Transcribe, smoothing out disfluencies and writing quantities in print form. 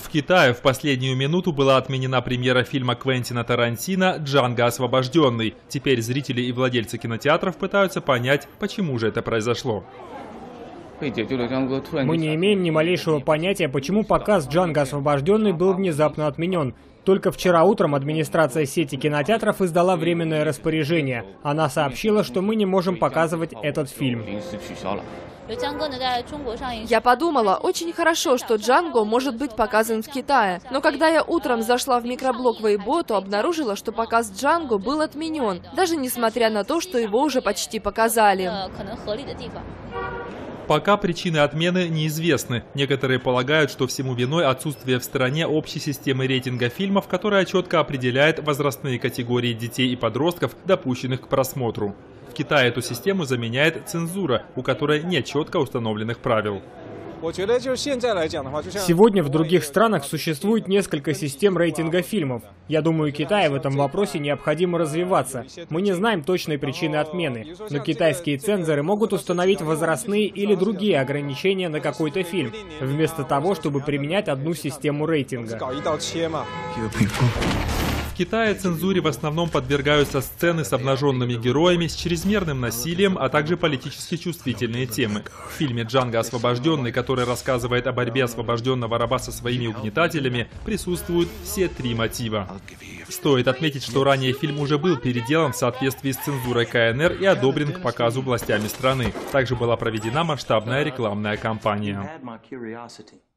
В Китае в последнюю минуту была отменена премьера фильма Квентина Тарантино «Джанго освобожденный». Теперь зрители и владельцы кинотеатров пытаются понять, почему же это произошло. Мы не имеем ни малейшего понятия, почему показ «Джанго освобожденный» был внезапно отменен. Только вчера утром администрация сети кинотеатров издала временное распоряжение. Она сообщила, что мы не можем показывать этот фильм. Я подумала, очень хорошо, что «Джанго» может быть показан в Китае. Но когда я утром зашла в микроблог Weibo, то обнаружила, что показ «Джанго» был отменен, даже несмотря на то, что его уже почти показали. Пока причины отмены неизвестны. Некоторые полагают, что всему виной отсутствие в стране общей системы рейтинга фильмов, которая четко определяет возрастные категории детей и подростков, допущенных к просмотру. В Китае эту систему заменяет цензура, у которой нет четко установленных правил. Сегодня в других странах существует несколько систем рейтинга фильмов. Я думаю, Китаю в этом вопросе необходимо развиваться. Мы не знаем точной причины отмены, но китайские цензоры могут установить возрастные или другие ограничения на какой-то фильм, вместо того, чтобы применять одну систему рейтинга. В Китае цензуре в основном подвергаются сцены с обнаженными героями, с чрезмерным насилием, а также политически чувствительные темы. В фильме «Джанго освобожденный», который рассказывает о борьбе освобожденного раба со своими угнетателями, присутствуют все три мотива. Стоит отметить, что ранее фильм уже был переделан в соответствии с цензурой КНР и одобрен к показу властями страны. Также была проведена масштабная рекламная кампания.